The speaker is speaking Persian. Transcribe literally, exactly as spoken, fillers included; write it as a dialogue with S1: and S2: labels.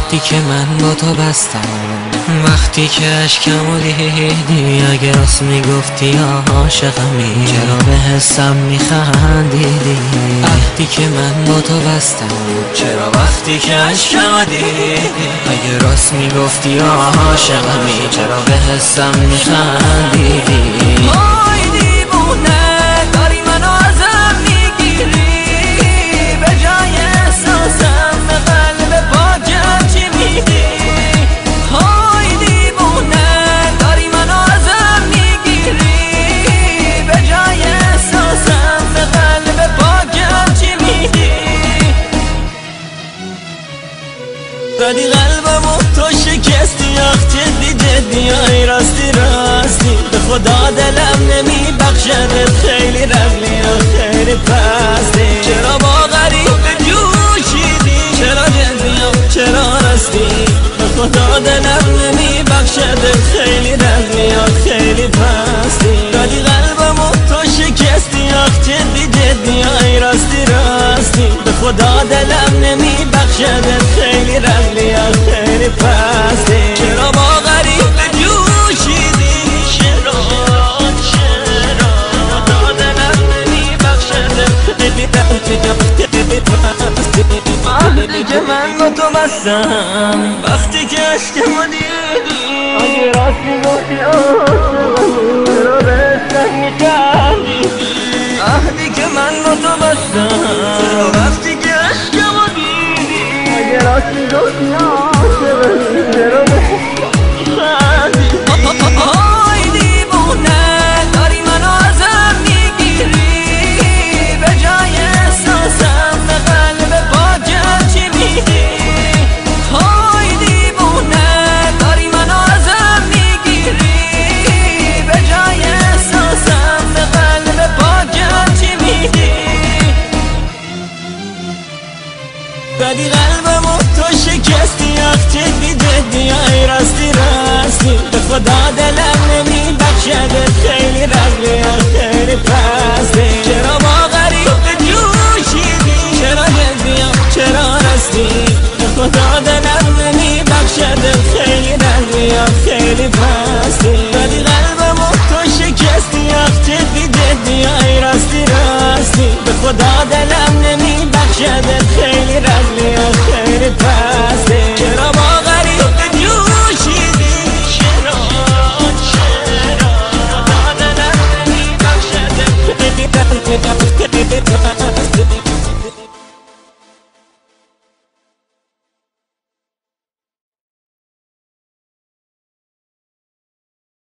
S1: عهدی که من با تو بستم وقتی که اشکمو دیدی، اگه راست میگفتی عاشقمی چرا به حسم میخندیدی؟ عهدی که من با تو بستم چرا وقتی که اشکمو دیدی، اگه راست میگفتی عاشقمی چرا به حسم میخندیدی؟ وای دیوونه داری منو ازم میگیری، به جای احساسم به قلب پاکم چی میدی؟ وای دیوونه داری منو ازم میگیری، به جای احساسم به قلب پاکم چی میدی؟ زدی قلبمو تو شکستی، آخ جدی جدی آی راستی راستی، به خدا دلم نمی بخشدت، خیلی رفلی و خیلی پستی. چرا با غریب جوشیدی، چرا جدی و چرا راستی، به خدا دلم نمی بخشدت، خیلی رفلی و خیلی پستی. زدی قلبمو تو شکستی، آخ جدی جدی آی راستی راستی، به خدا دلم نمی بخشدت، خیلی رفلی و خیلی پستی. چرا با غریب جوشیدی، چرا چرا خدا دلم نمی بخشدت، خیلی رفلی و خیلی پستی. عهدی که من با تو بستم وقتی که اشکمو دیدی، اگه راست میگفتی عاشقمی چرا به حسم میخندیدی؟ عهدی که من با تو بستم چرا وقتی که اشکمو دیدی، اگه راست میگفتی عاشقمی چرا